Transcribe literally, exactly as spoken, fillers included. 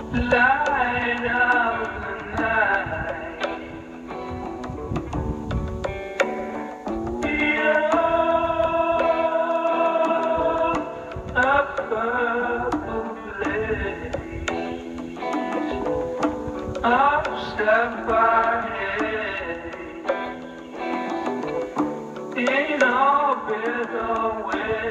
light of the night. You're a purple blaze of sapphire in orbit away.